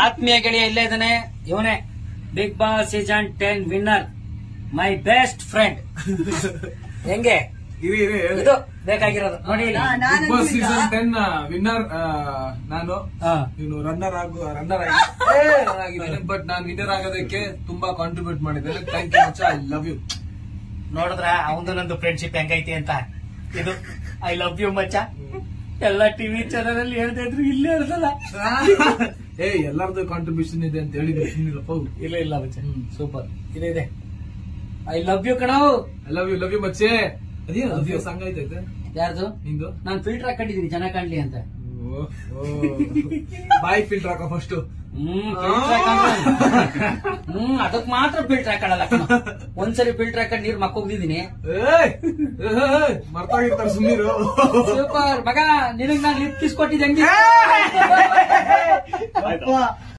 ಆತ್ಮೀಯ ಗೆಳೆಯ ಇಲ್ಲೇ ಇದ್ದಾನೆ, ಇವನೇ big boss season 10 winner, my best friend. ಹೆಂಗೆ ಇದು ಬೇಕಾಗಿರೋದು ನೋಡಿ. ಬಿಗ್ ಬಾಸ್ ಸೀಸನ್ 10 ವಿನ್ನರ್ ನಾನು. ನೀನು ರನ್ನರ್ ಆಗಿದ್ದೇನೆ, ಬಟ್ ನಾನು ವಿನ್ನರ್ ಆಗೋದಕ್ಕೆ ತುಂಬಾ ಕಾಂಟ್ರಿಬ್ಯೂಟ್ ಮಾಡಿದ್ದೇನೆ. ಥ್ಯಾಂಕ್ ಯು ಮಚ, ಐ ಲವ್ ಯು. ನೋಡಿದ್ರ ಅವಂದು ನಂದು ಫ್ರೆಂಡ್ಶಿಪ್ ಹೆಂಗೈತಿ ಅಂತ. ಇದು ಐ ಲವ್ ಯು ಮಚ್ಚ. ಎಲ್ಲ ಟಿವಿ ಚಾನಲ್ ಅಲ್ಲಿ ಹೇಳ್ತಾ ಇದ್ರು, ಇಲ್ಲೇ ಹೇಳ್ದಲ್ಲ. ಎಲ್ಲರದ್ದು ಕಾಂಟ್ರಿಬ್ಯೂಷನ್ ಇದೆ ಅಂತ ಹೇಳಿದ್ರೆ ಇಲ್ಲ ಮಚ್ಚ, ಸೂಪರ್ ಇದೆ. ಐ ಲವ್ ಯು ಕಣೋ. ಐ ಲವ್ ಯು ಮಚ್ಚೆ. ಅದೇ ಸಾಂಗ್ ಐತೈತೆ ಯಾರ್ದು? ನಿಂದು. ನಾನು ಫಿಲ್ಟರ್ ಹಾಕೊಂಡಿದ್ದೀನಿ ಚೆನ್ನಾಗ್ ಕಾಣ್ಲಿ ಅಂತ. ಬಾಯ್ ಫಿಲ್ಟರ್ ಹಾಕೋ ಫಸ್ಟ್. ಅದಕ್ ಮಾತ್ರ ಫಿಲ್ಟರ್ ಹಾಕೊಳ್ಳಲ್ಲ. ಒಂದ್ಸರಿ ಫಿಲ್ಟರ್ ಹಾಕೊಂಡು ನೀರ್ ಮಕ್ಕೋಗಿದ್ದೀನಿ. ಮರ್ತಾಗಿರ್ತಾರೆ ಸುಮ್ಮೀರು. ಸೂಪರ್ ಮಗ, ನಿನಗ್ ನಾನು ಲಿಪ್ ಕಿಸ್ ಕೊಟ್ಟಿದ್ದೆ.